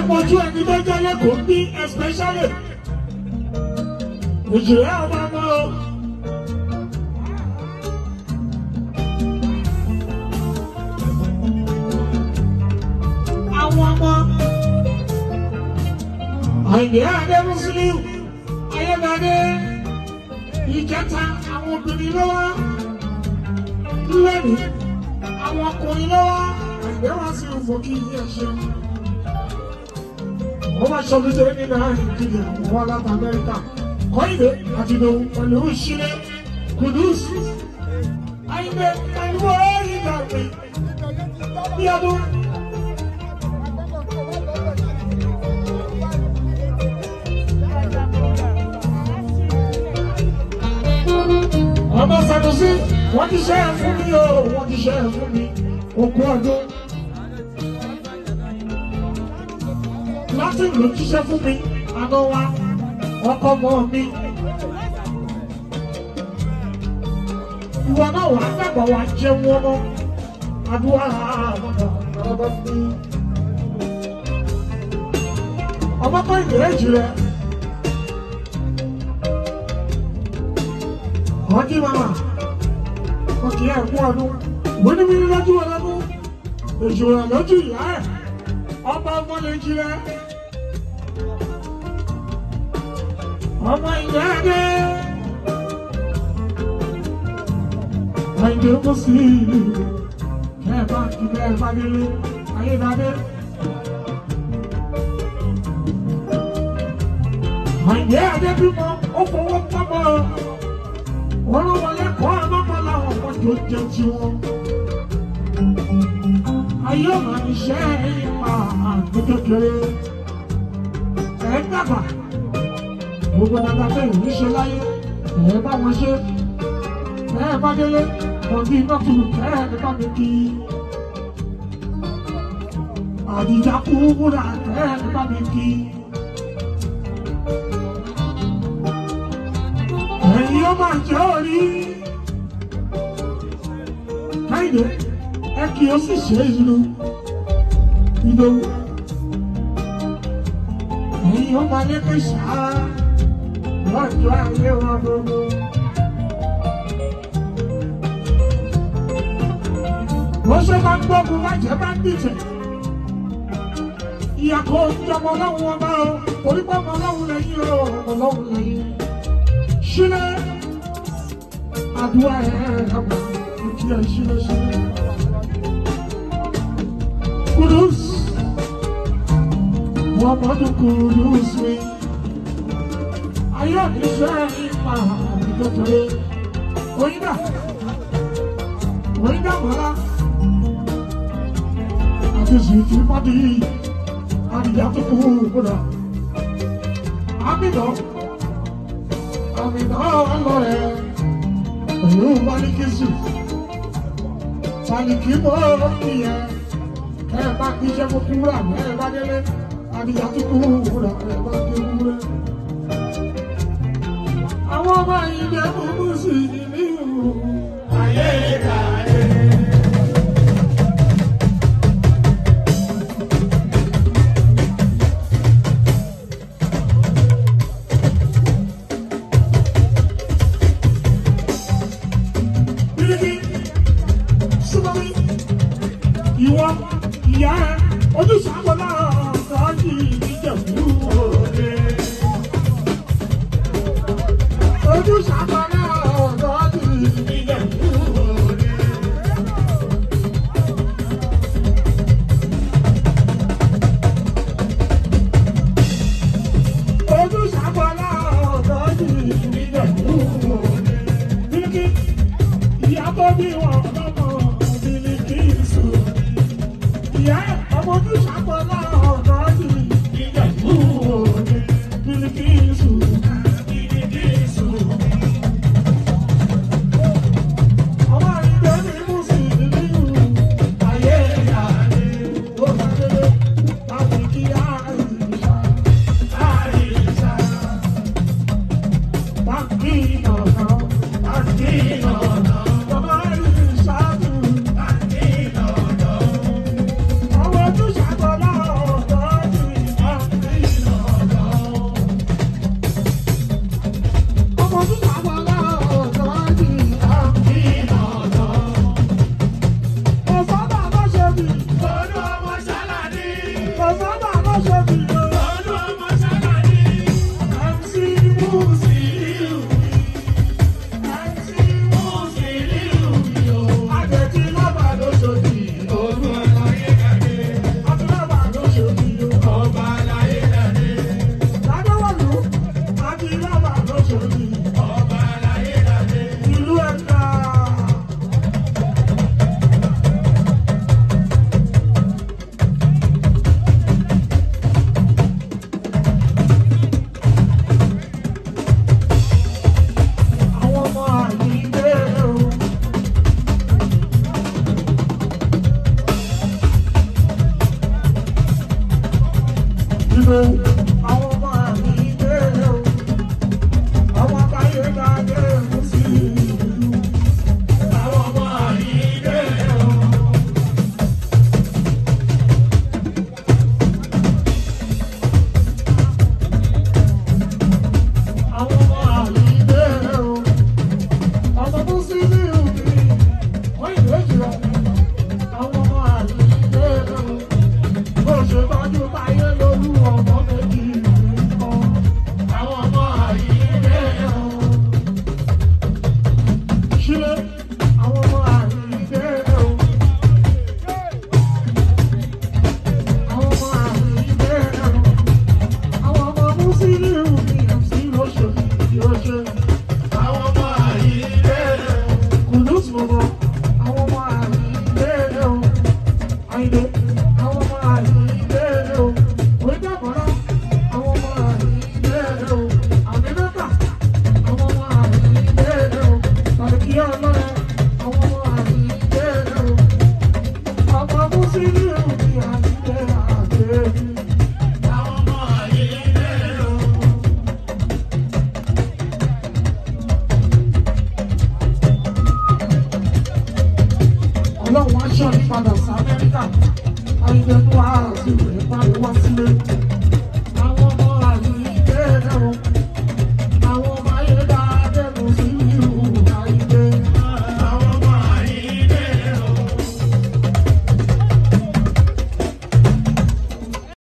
mojú ẹni tó jẹ́ lẹ́kọ̀ọ́ ní especially òjìlá ọmọ ọmọ àwọn ọmọ Àyìndé Adé Musiliu Ayédáadé ìjẹta àwọn obìnrin lọ́wọ́ lẹ́nu àwọn ọkùnrin lọ́wọ́ Àyìndé wá sí òfòkì yìí ẹ̀ṣẹ́ wọ́n máa ṣọ́ lójú ní Nàìjíríà wọ́n láti Amẹ́ríkà Kọ́ìdé àti ìdòwú pẹ̀lú ìṣílẹ̀ Kudus Àyìndé pẹ̀lú ìgbà pé bí ọdún. Ọmọ Sanusi wọ́n ti ṣe é fún mi o wọ́n ti ṣe é fún mi ogún ọdún láti ìlú jíṣẹ́ fún mi àná wa ọkọ mọ́ mi ìwọ náà wà dàgbà wà jẹun ọmọ àdúrà ọmọ mi ọmọ kọ́ ìgbèrèjì rẹ ọdí mama ọkì ẹ̀ kú ọdún wọ́n ní mímí lójú ọlọ́dún èjò rẹ̀ lójú ìyá ẹ̀ ọba ọmọ lè jí rẹ̀ ọmọ ìyá Adé Àyìndé kò sí ẹ̀ bá kí bẹ́ẹ̀ bá délé Ayédáadé Àyìndé Adé bímọ ó fọwọ́ pamọ́ wọ́n ló wọlé kọ́ ọlọ́pàá làwọn ọmọ tó jẹ tí wọn. Ayé ọ̀nà iṣẹ́ ìpa àgbẹ̀ kékeré. Ẹ dàgbà. Gbogbo dàgbà pé ìlú ṣe láyé. Ẹ bá wọn ṣe. Ẹ bá délé. Ọ̀gbìn iná tún ẹ bá mi kí. Àdìjà kú múra ẹ bá mi kí. Ẹ̀yin ọmọ àjẹ́ orí Àyìndé ẹ kì í sì ṣe ìlú Ìdòwú ẹ̀yin ọmọ alẹ́kẹ́ ṣáá lọ́jọ́ ayé wọn gbogbo. Wọ́n ṣe máa ń gbógun lájẹ́ bá ń dìtẹ̀ ìyàkó ìjọba ọlọ́run ọba o torí pé ọmọ ọlọ́run lẹ́yìn o ọmọ ọlọ́run lẹ́yìn. Ṣílẹ̀ àdúrà ẹ̀ẹ́dàgbà ìdí ẹ̀ ṣílẹ̀. Kudus wọ́n mọ́dún Kudus mi. Ayé òníṣẹ́ ìpa ìdókòrè. Oyinda mọ́lá àti Zìtì Mọ́dí àdìyà tó kú kúrò. Àmìnà ọlọ́rẹ̀ pẹ̀lú Malikisu Maliki mọ́ ìyẹn ẹ bá kí iṣẹ́ fún kúrà ẹ bá délé àdìyà tó kú kúrà ẹ bá kí kúrẹ́. Àwọn ọmọ ìdè mú sí ìlú ayé ìkàlẹ̀. Ìwọ ìyá ẹ ojúṣàpọ̀ náà sọ́ọ́jì ìjẹ̀bú òde. Ojúṣàpọ̀ náà sọ́ọ́jì ìjẹ̀bú òde. Ojúṣàpọ̀ náà sọ́ọ́jì ìjẹ̀bú òde. Bílíkì ìyá tó bí wọn lọ́mọ Bílíkìsù. Ìyá ọmọ ojúṣàpọ̀ náà sọ́ọ́jì ìjẹ̀bú òde. Bílíkìsù. Ọmọ ojúṣàpọ̀ náà àyìnbó àwọn ọmọ àyìnbó àwọn táyé dáadé mú sí ìlú àwọn ọmọ àyìnbó. Àwọn ọmọ àyìnbó ọmọ tó sí ní ìlú wọ́n ìlú èjìlá àwọn ọmọ àyìnbó bó ṣe tọ́jú táyé lórí ọmọ méjì nìkan àwọn ọmọ àyìnbó ṣílẹ̀ àwọn ọmọ àyìnbó àwọn ọmọ àyìnbó àwọn ọmọ Musiliu ní MC lóṣè lóṣè àwọn ọmọ àyìnbó Kudus gbogbo àwọn ọmọ àyìnbó àyìnbó àwọn ọmọ àyìnbó onídàbọ̀rọ̀ àwọn ọmọ àyìnbó àmínátà àwọn ọmọ àyìnbó tàbí ọlọ́run àwọn ọmọ àyìnbó ọmọ Musiliu ní àyìnbó àgbègbè àwọn ọmọ àyìnbó. Ọlọ́run aṣọ ìpadà sí Amẹ́ríkà ayélujára wá sí ìwé parí wá sílé.